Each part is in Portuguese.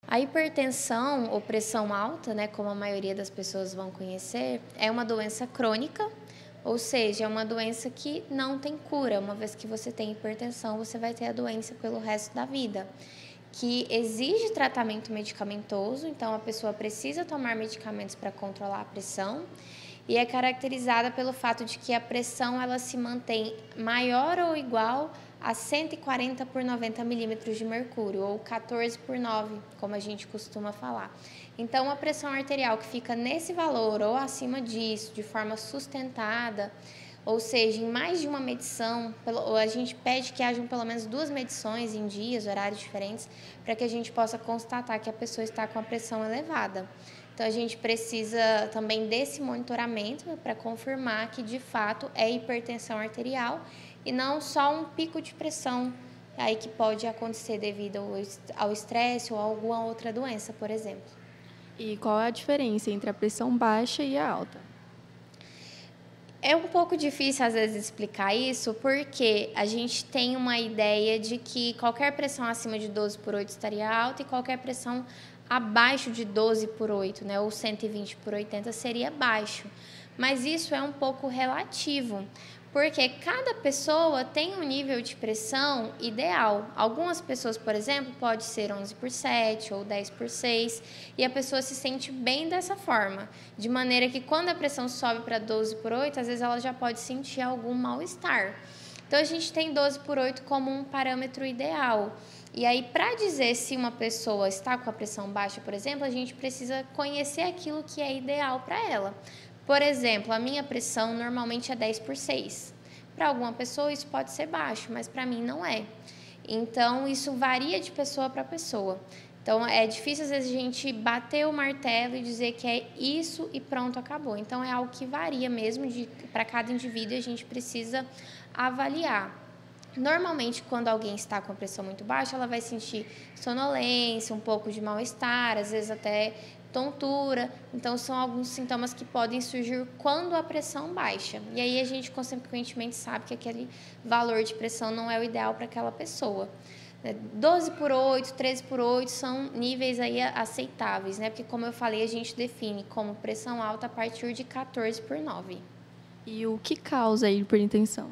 A hipertensão ou pressão alta, né, como a maioria das pessoas vão conhecer, é uma doença crônica, ou seja, é uma doença que não tem cura. Uma vez que você tem hipertensão, você vai ter a doença pelo resto da vida, que exige tratamento medicamentoso, então a pessoa precisa tomar medicamentos para controlar a pressão, e é caracterizada pelo fato de que a pressão ela se mantém maior ou igual a 140 por 90 milímetros de mercúrio, ou 14 por 9, como a gente costuma falar. Então, a pressão arterial que fica nesse valor ou acima disso, de forma sustentada, ou seja, em mais de uma medição, a gente pede que hajam pelo menos 2 medições em dias, horários diferentes, para que a gente possa constatar que a pessoa está com a pressão elevada. Então, a gente precisa também desse monitoramento para confirmar que, de fato, é hipertensão arterial e não só um pico de pressão aí que pode acontecer devido ao estresse ou a alguma outra doença, por exemplo. E qual é a diferença entre a pressão baixa e a alta? É um pouco difícil, às vezes, explicar isso, porque a gente tem uma ideia de que qualquer pressão acima de 12 por 8 estaria alta e qualquer pressão abaixo de 12 por 8, né, ou 120 por 80 seria baixo. Mas isso é um pouco relativo, porque cada pessoa tem um nível de pressão ideal. Algumas pessoas, por exemplo, pode ser 11 por 7 ou 10 por 6, e a pessoa se sente bem dessa forma, de maneira que quando a pressão sobe para 12 por 8, às vezes ela já pode sentir algum mal-estar. Então, a gente tem 12 por 8 como um parâmetro ideal. E aí, para dizer se uma pessoa está com a pressão baixa, por exemplo, a gente precisa conhecer aquilo que é ideal para ela. Por exemplo, a minha pressão normalmente é 10 por 6. Para alguma pessoa isso pode ser baixo, mas para mim não é. Então, isso varia de pessoa para pessoa. Então, é difícil às vezes a gente bater o martelo e dizer que é isso e pronto, acabou. Então, é algo que varia mesmo para cada indivíduo e a gente precisa avaliar. Normalmente, quando alguém está com a pressão muito baixa, ela vai sentir sonolência, um pouco de mal-estar, às vezes até tontura. Então, são alguns sintomas que podem surgir quando a pressão baixa. E aí, a gente, consequentemente, sabe que aquele valor de pressão não é o ideal para aquela pessoa. 12 por 8, 13 por 8 são níveis aí aceitáveis, né? Porque, como eu falei, a gente define como pressão alta a partir de 14 por 9. E o que causa a hipertensão?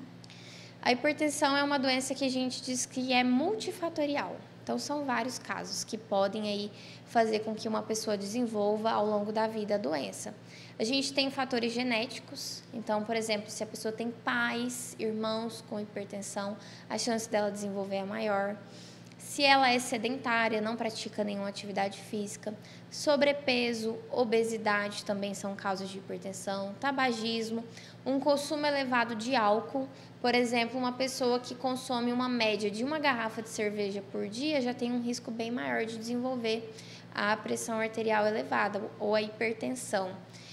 A hipertensão é uma doença que a gente diz que é multifatorial. Então, são vários casos que podem aí fazer com que uma pessoa desenvolva ao longo da vida a doença. A gente tem fatores genéticos. Então, por exemplo, se a pessoa tem pais, irmãos com hipertensão, a chance dela desenvolver é maior. Se ela é sedentária, não pratica nenhuma atividade física, sobrepeso, obesidade também são causas de hipertensão, tabagismo, um consumo elevado de álcool. Por exemplo, uma pessoa que consome uma média de uma garrafa de cerveja por dia já tem um risco bem maior de desenvolver a pressão arterial elevada ou a hipertensão.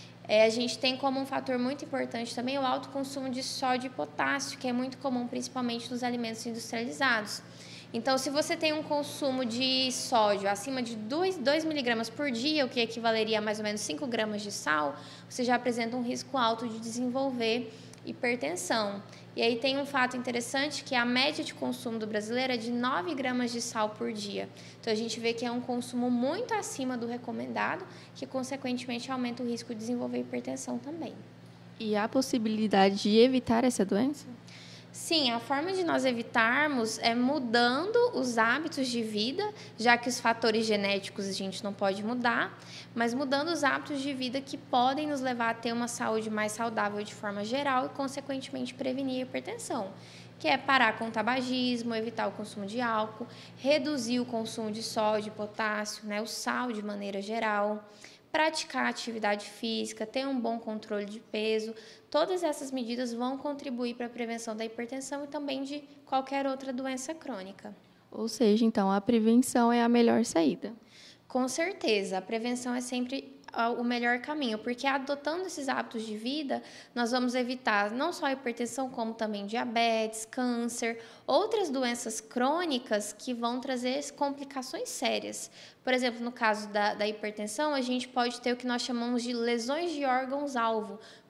A gente tem como um fator muito importante também o alto consumo de sódio e potássio, que é muito comum principalmente nos alimentos industrializados. Então, se você tem um consumo de sódio acima de 2 miligramas por dia, o que equivaleria a mais ou menos 5 gramas de sal, você já apresenta um risco alto de desenvolver hipertensão. E aí tem um fato interessante que a média de consumo do brasileiro é de 9 gramas de sal por dia. Então, a gente vê que é um consumo muito acima do recomendado, que consequentemente aumenta o risco de desenvolver hipertensão também. E há possibilidade de evitar essa doença? Sim, a forma de nós evitarmos é mudando os hábitos de vida, já que os fatores genéticos a gente não pode mudar, mas mudando os hábitos de vida que podem nos levar a ter uma saúde mais saudável de forma geral e, consequentemente, prevenir a hipertensão, que é parar com o tabagismo, evitar o consumo de álcool, reduzir o consumo de sódio, potássio, né, o sal de maneira geral, praticar atividade física, ter um bom controle de peso. Todas essas medidas vão contribuir para a prevenção da hipertensão e também de qualquer outra doença crônica. Ou seja, então, a prevenção é a melhor saída. Com certeza, a prevenção é sempre o melhor caminho, porque adotando esses hábitos de vida, nós vamos evitar não só a hipertensão, como também diabetes, câncer, outras doenças crônicas que vão trazer complicações sérias. Por exemplo, no caso da hipertensão, a gente pode ter o que nós chamamos de lesões de órgãos-alvo,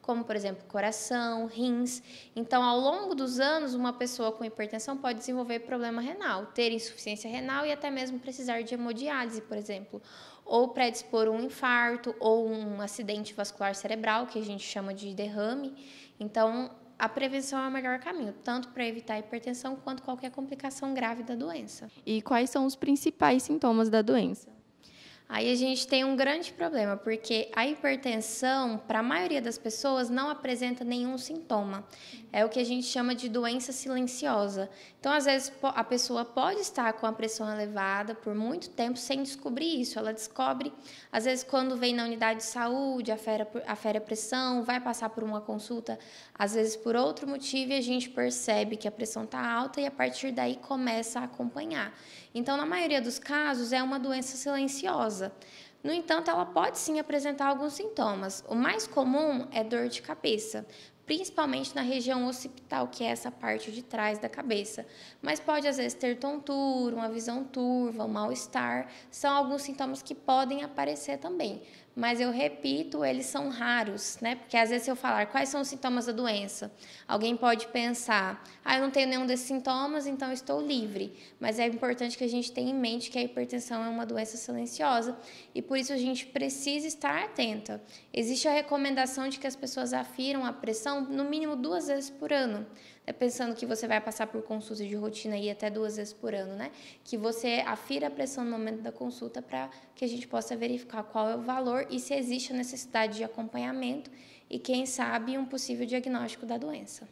como, por exemplo, coração, rins. Então, ao longo dos anos, uma pessoa com hipertensão pode desenvolver problema renal, ter insuficiência renal e até mesmo precisar de hemodiálise, por exemplo, ou predispor um infarto ou um acidente vascular cerebral, que a gente chama de derrame. Então, a prevenção é o melhor caminho, tanto para evitar a hipertensão quanto qualquer complicação grave da doença. E quais são os principais sintomas da doença? Aí a gente tem um grande problema, porque a hipertensão, para a maioria das pessoas, não apresenta nenhum sintoma. É o que a gente chama de doença silenciosa. Então, às vezes, a pessoa pode estar com a pressão elevada por muito tempo sem descobrir isso. Ela descobre, às vezes, quando vem na unidade de saúde, afere a pressão, vai passar por uma consulta, às vezes por outro motivo, e a gente percebe que a pressão está alta e, a partir daí, começa a acompanhar. Então, na maioria dos casos, é uma doença silenciosa. No entanto, ela pode sim apresentar alguns sintomas. O mais comum é dor de cabeça, principalmente na região occipital, que é essa parte de trás da cabeça. Mas pode, às vezes, ter tontura, uma visão turva, um mal-estar. São alguns sintomas que podem aparecer também. Mas eu repito, eles são raros, né? Porque às vezes se eu falar quais são os sintomas da doença, alguém pode pensar, eu não tenho nenhum desses sintomas, então eu estou livre. Mas é importante que a gente tenha em mente que a hipertensão é uma doença silenciosa e por isso a gente precisa estar atenta. Existe a recomendação de que as pessoas afiram a pressão no mínimo 2 vezes por ano. Pensando que você vai passar por consulta de rotina aí até 2 vezes por ano, né? Que você afira a pressão no momento da consulta para que a gente possa verificar qual é o valor e se existe a necessidade de acompanhamento e, quem sabe, um possível diagnóstico da doença.